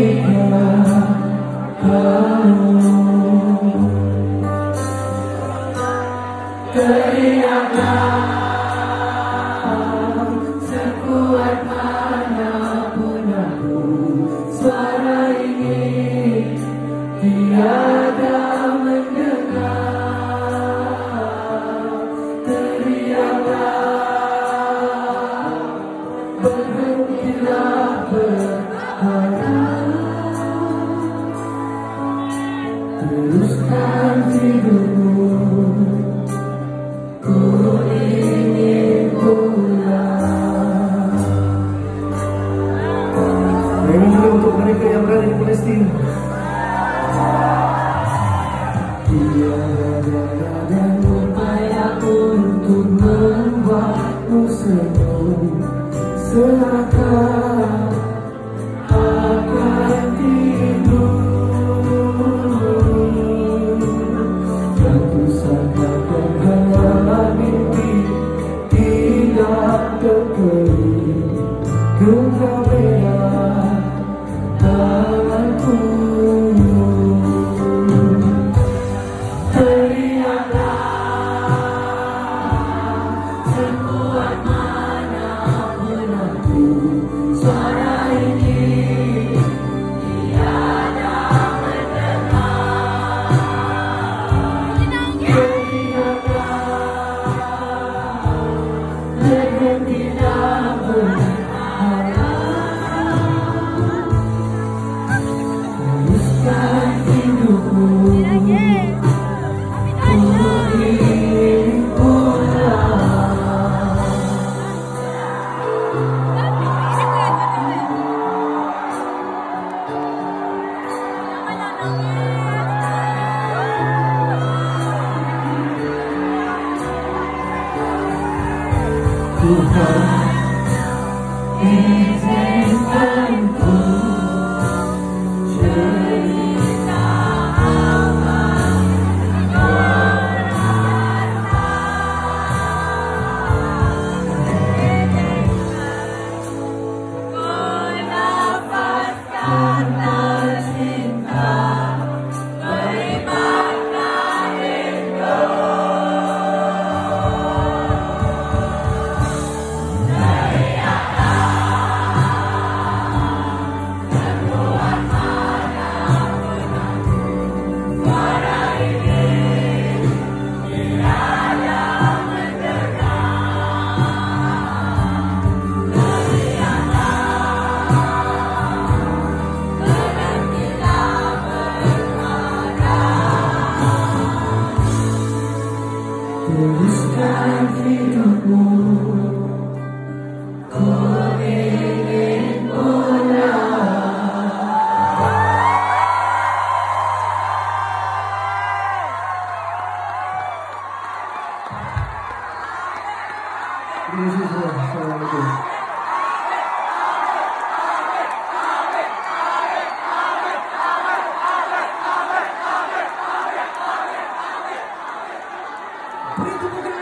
Sekuat manapun aku, suara ini tiada mendengar. Teriaklah, berhentilah berharap, teruskan hidupmu. Untuk mereka yang berada di Palestin, tiada dan upaya untuk membuatmu senyum, serahkan akan tidur. Dan pusakakan hanyalah mimpi tidak terkering. Engkau bela tanganku, teriaklah, sekuat manapun aku, suara ini tiada mendengar. Teriaklah, berhentilah berharap, teruskan hidupmu. Ku ingin pulang. Tuhan, izinkanku cerita apa kau dapatkan tercinta, beribadah itu. Teruskan hidupmu, ku ingin pulang. Terima kasih semua. Assalamualaikum. Beri tepuk tangan.